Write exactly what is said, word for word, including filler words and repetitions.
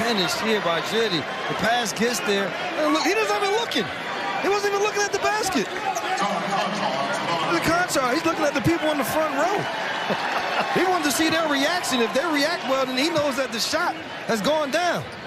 advantage here by Jitty. The pass gets there. And look, he doesn't even looking. He wasn't even looking at the basket. The Konchar, he's looking at the people in the front row. He wanted to see their reaction. If they react well, then he knows that the shot has gone down.